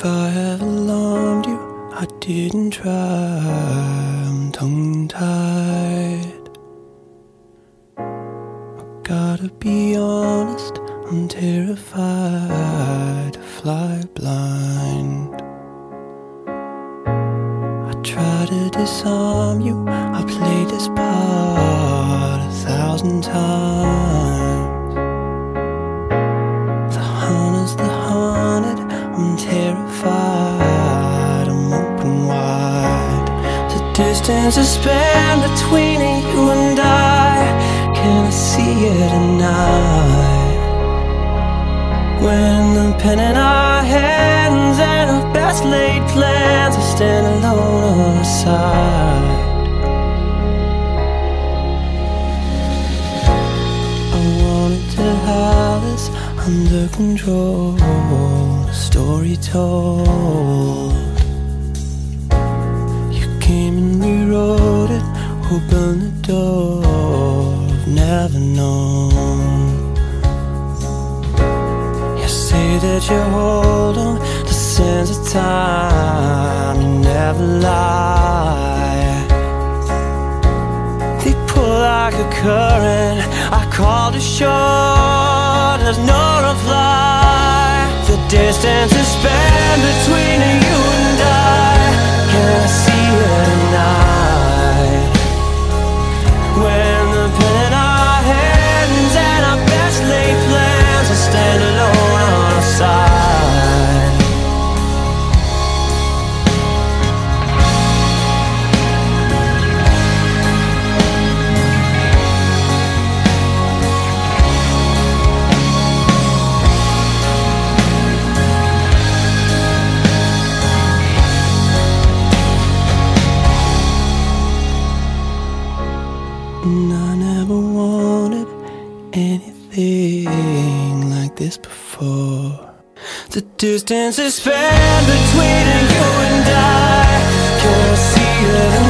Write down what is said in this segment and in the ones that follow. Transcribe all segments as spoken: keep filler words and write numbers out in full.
If I have alarmed you, I didn't try. I'm tongue-tied. I gotta be honest, I'm terrified to fly blind. I try to disarm you, I played this part a thousand times. The hunter's the hunted, I'm terrified, I'm open wide. The distance is spanned between you and I. Can I see it at night? When the pen in our hands and our best laid plans, we stand alone on our side. I wanted to have this under control, a story told. You came and rewrote it, opened the door I've never known. You say that you hold on to sands of time, you never lie. They pull like a current, I call to shore, there's no reply. The distance is spanned between you and I. Can I see it at night? When the pen in our hands and our best laid plans, I stand alone on our side. And I never wanted anything like this before. The distance is spanned between you and I. Can I see it at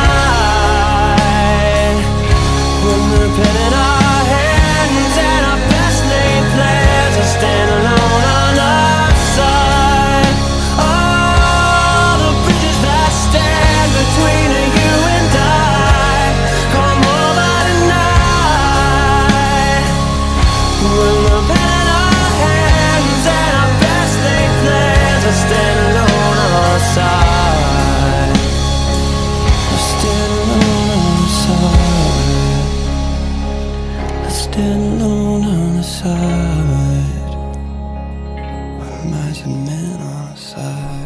night? When the pen in our hands and our best laid plans, I stand alone on our side. All the bridges that stand between you and I come over tonight. When the pen in our hands and our best laid plans, I stand alone on our side. I stand alone on the side. I stand alone on the side. With mice and men on the side.